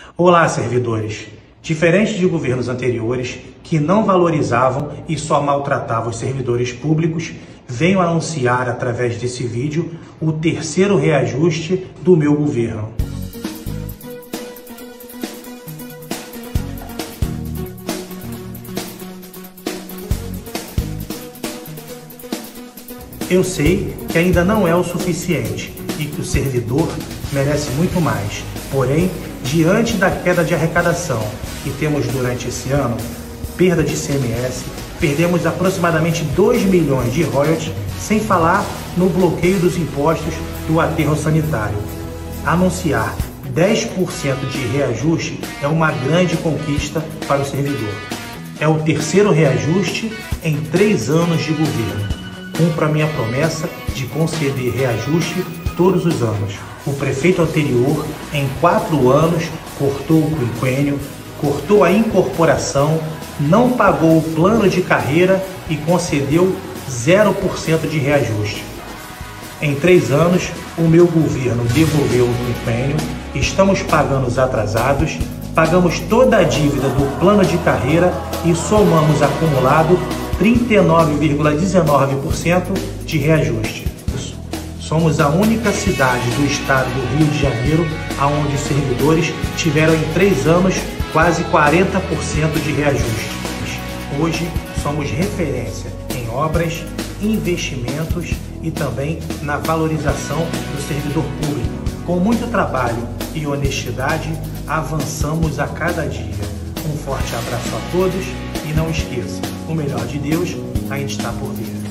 Olá, servidores! Diferente de governos anteriores que não valorizavam e só maltratavam os servidores públicos, venho anunciar através desse vídeo o terceiro reajuste do meu governo. Eu sei que ainda não é o suficiente e que o servidor merece muito mais. Porém, diante da queda de arrecadação que temos durante esse ano, perda de ICMS, perdemos aproximadamente 2 milhões de royalties, sem falar no bloqueio dos impostos do aterro sanitário. Anunciar 10% de reajuste é uma grande conquista para o servidor. É o terceiro reajuste em 3 anos de governo. Cumpro a minha promessa de conceder reajuste todos os anos. O prefeito anterior, em 4 anos, cortou o quinquênio, cortou a incorporação, não pagou o plano de carreira e concedeu 0% de reajuste. Em 3 anos, o meu governo devolveu o quinquênio, estamos pagando os atrasados, pagamos toda a dívida do plano de carreira e somamos acumulado 39,19% de reajuste. Somos a única cidade do estado do Rio de Janeiro onde os servidores tiveram em 3 anos quase 40% de reajuste. Hoje somos referência em obras, investimentos e também na valorização do servidor público. Com muito trabalho e honestidade, avançamos a cada dia. Um forte abraço a todos e não esqueça, o melhor de Deus ainda está por vir.